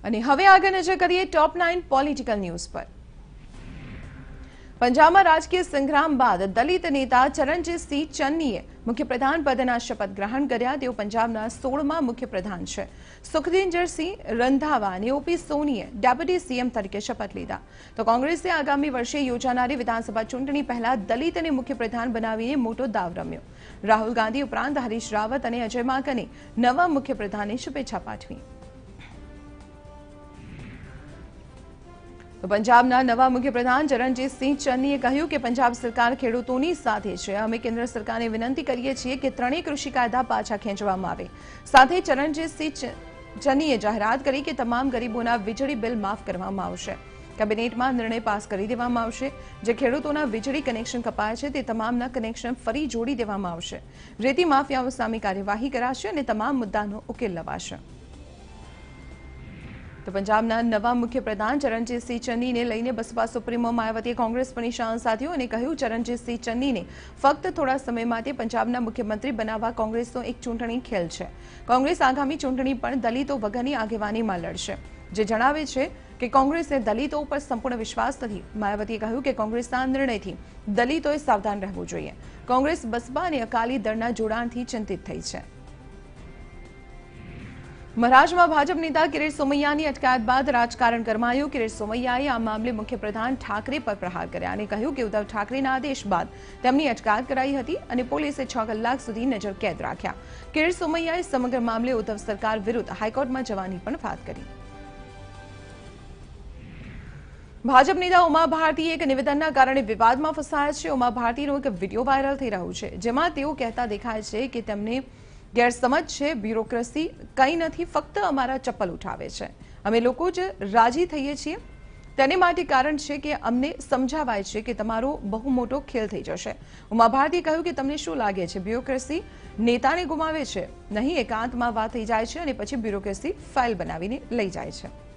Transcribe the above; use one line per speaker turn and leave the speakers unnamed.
અને હવે આગળ નજર કરીએ ટોપ 9 પોલિટિકલ ન્યૂઝ પર। પંજાબમાં રાજકીય સંગ્રામ બાદ દલિત નેતા ચરણજીતસિંહ ચન્નીએ મુખ્યપ્રધાન પદના શપથ ગ્રહણ કર્યા। તેઓ પંજાબના 16મા મુખ્યપ્રધાન છે। સુખદિંદરસિંહ રંધાવા અને ઓપી સોનીએ ડેપ્યુટી સીએમ તરીકે શપથ લીધા। તો કોંગ્રેસે આગામી વર્ષે યોજાનારી વિધાનસભા ચૂંટણી પહેલા દલિતને મુખ્યપ્રધાન બનાવીને મોટો દાવ રમ્યો। રાહુલ ગાંધી ઉપરાંત હરીશ રાવત અને અજય માકને નવા મુખ્યપ્રધાનની શુભેચ્છા પાઠવી। तो पंजाबના નવા મુખ્યપ્રધાન ચરણજીતસિંહ ચન્નીએ કહ્યું કે પંજાબ સરકાર ખેડૂતોની સાથે છે। અમે કેન્દ્ર સરકારને વિનંતી કરીએ છીએ કે ત્રણેય કૃષિ કાયદા પાછા ખેંચવામાં આવે। સાથે ચરણજીતસિંહ ચન્નીએ જાહેરાત કરી કે તમામ ગરીબોના વીજળી બિલ માફ કરવામાં આવશે। કેબિનેટમાં નિર્ણય પાસ કરી દેવામાં આવશે। જે ખેડૂતોના વીજળી કનેક્શન કપાયા છે તે તમામના કનેક્શન ફરી જોડી દેવામાં આવશે। રેતી માફિયાઓ સામે કાર્યવાહી કરાશે અને તમામ મુદ્દાનો ઉકેલ લવાશે। तो पंजाबના નવા મુખ્યપ્રધાન ચરણજીતસિંહ ચન્નીને લઈને બસપા સુપ્રીમો માયાવતીએ કોંગ્રેસ પર નિશાન સાધ્યું અને કહ્યું ચરણજીતસિંહ ચન્નીને ફક્ત થોડા સમય માટે પંજાબના મુખ્યમંત્રી બનાવવા કોંગ્રેસનો એક ચૂંટણી ખેલ છે। કોંગ્રેસ આગામી ચૂંટણી પણ દલિતો વગરની આગેવાનીમાં લડશે, જે જણાવે છે કે કોંગ્રેસને દલિતો ઉપર સંપૂર્ણ વિશ્વાસ નથી। માયાવતીએ કહ્યું કે કોંગ્રેસના નિર્ણયથી દલિતોએ સાવધાન રહેવું જોઈએ। કોંગ્રેસ બસપા અને અકાલી દળના જોડાણથી ચિંતિત થઈ છે। મહારાષ્ટ્રમાં ભાજપ નેતા કિરીટ સોમૈયાની અટકાયત બાદ રાજકારણ ગરમાયું। કિરીટ સોમૈયાએ આ મામલે મુખ્યપ્રધાન ઠાકરે પર પ્રહાર કર્યા અને કહ્યું કે ઉદ્ધવ ઠાકરેના આદેશ બાદ તેમની અટકાયત કરાઈ હતી અને પોલીસે 6 કલાક સુધી નજરકેદ રાખ્યા। કિરીટ સોમૈયાએ સમગ્ર મામલે ઉદ્ધવ સરકાર વિરુદ્ધ હાઈકોર્ટમાં જવાની પણ વાત કરી। ભાજપ નેતા ઉમા ભારતી એક નિવેદનના કારણે વિવાદમાં ફસાયા છે। ઉમા ભારતીનો એક વિડીયો વાયરલ થઈ રહ્યો છે, જેમાં તેઓ કહેતા દેખાય છે કે તેમને ગેરસમજ છે। બ્યુરોક્રેસી કંઈ નથી, ફક્ત અમારા ચપ્પલ ઉઠાવે છે। અમે લોકો જ રાજી થઈએ છીએ। તેને માટે કારણ છે કે અમને સમજાવાય છે કે તમારો બહુ મોટો ખેલ થઈ જશે। ઉમા ભારતીએ કહ્યું કે તમને શું લાગે છે બ્યુરોક્રેસી નેતાને ગુમાવે છે? નહીં, એકાંતમાં વાત થઈ જાય છે અને પછી બ્યુરોક્રેસી ફાઇલ બનાવીને લઈ જાય છે।